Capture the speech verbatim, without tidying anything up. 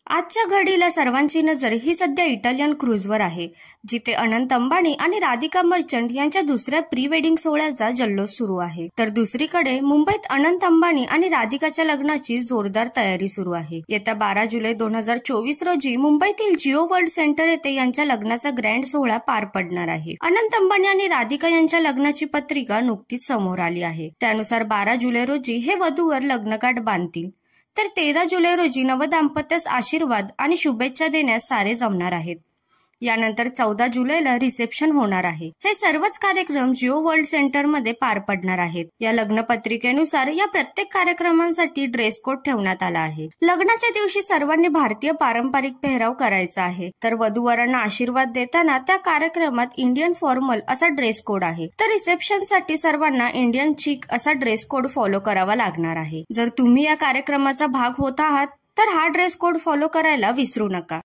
आजच्या घडीला सर्वांची नजर ही सध्या इटालियन क्रूजवर आहे, जिथे अनंत अंबानी आणि राधिका मर्चंट यांच्या दुसऱ्या प्री वेडिंग सोहळ्याचा जल्लोष सुरू आहे. तर दुसरीकडे मुंबईत अनंत अंबानी आणि राधिकाच्या लग्नाची जोरदार तयारी सुरू आहे. येत्या बारा जुलै दोन हजार चोवीस रोजी मुंबईतील जिओ वर्ल्ड सेंटर येथे यांच्या लग्नाचा ग्रँड सोहळा पार पडणार आहे. अनंत अंबानी आणि राधिका यांच्या लग्नाची पत्रिका नुकतीच समोर आली आहे. त्यानुसार बारा जुलै रोजी हे वधूवर लग्नकार्ड बांधतील, तर तेरा जुलै रोजी नवदाम्पत्यास आशीर्वाद आणि शुभेच्छा देण्यास सारे जमणार आहेत. यानंतर चौदा जुलैला रिसेप्शन होणार आहे. हे सर्वच कार्यक्रम जिओ वर्ल्ड सेंटर मध्ये पार पडणार आहेत. या लग्न पत्रिकेनुसार या प्रत्येक कार्यक्रमांसाठी ड्रेस कोड ठेवण्यात आला आहे. लग्नाच्या दिवशी सर्वांनी भारतीय पारंपरिक पेहराव करायचा आहे, तर वधूवरांना आशीर्वाद देताना त्या कार्यक्रमात इंडियन फॉर्मल असा ड्रेस कोड आहे, तर रिसेप्शनसाठी सर्वांना इंडियन चिक असा ड्रेस कोड फॉलो करावा लागणार आहे. जर तुम्ही या कार्यक्रमाचा भाग होत आहात तर हा ड्रेस कोड फॉलो करायला विसरू नका.